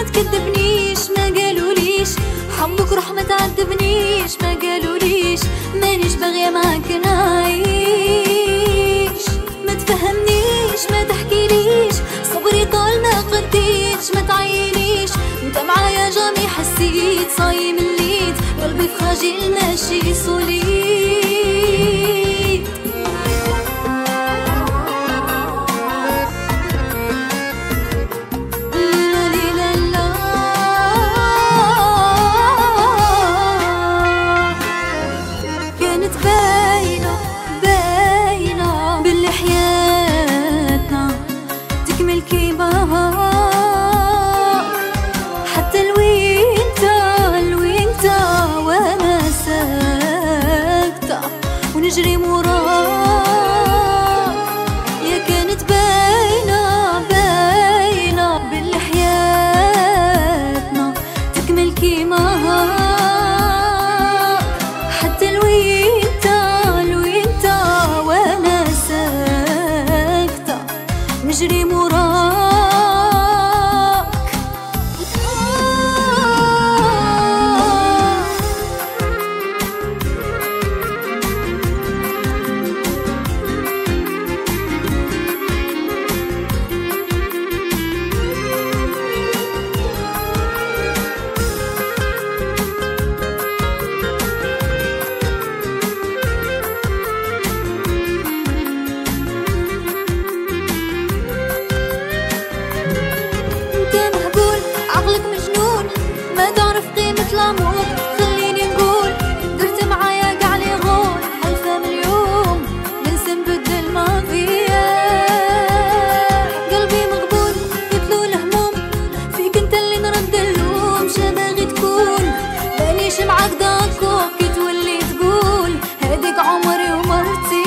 ما تكذبنيش ما قالوليش حبك روح ما تعذبنيش ما قالوليش مانيش باغية معاك نعيش ما تفهمنيش ما تحكيليش صبري طال ما قديتش ما تعينيش انت معايا جامي حسيت صايم الليت قلبي فراجيل ماشي سوليت كانت باينة باينة باللي حياتنا تكمل كيما حتى الوينتا وانا ساكتة ونجري موراك يا كانت باينة باينة باللي حياتنا تكمل كيما حتى الوينتا وانا ساكتة نجري موراك عقلك مجنون ما تعرف قيمة العمر خليني نقول درت معايا قاع لي غول حلفة من اليوم ننسى نبدل ما فيا قلبي مغبون قتلو الهموم فيك انت اللي نرد اللوم شا باغي تكون مانيش معاك داكور كي تولي تقول هاديك عمري ومرتي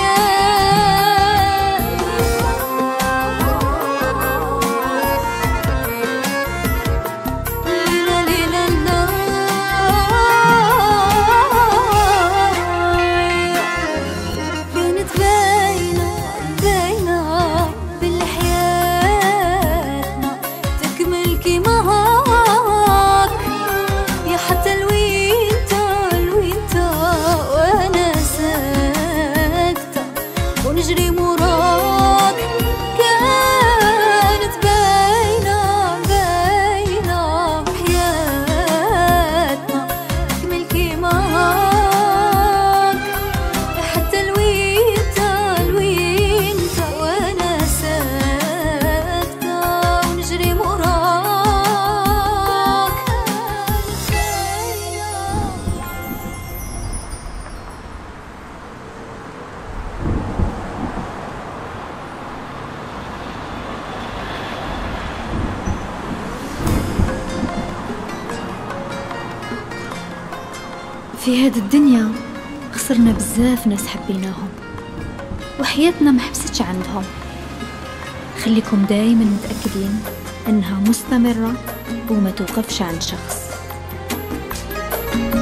نجري موراك كانت باينة باينة حياتنا تكمل كيما حتى الوينتا وانا ساكتة ونجري موراك في هاد الدنيا خسرنا بزاف ناس حبيناهم وحياتنا ما حبستش عندهم. خليكم دايما متأكدين انها مستمرة وما توقفش عند شخص.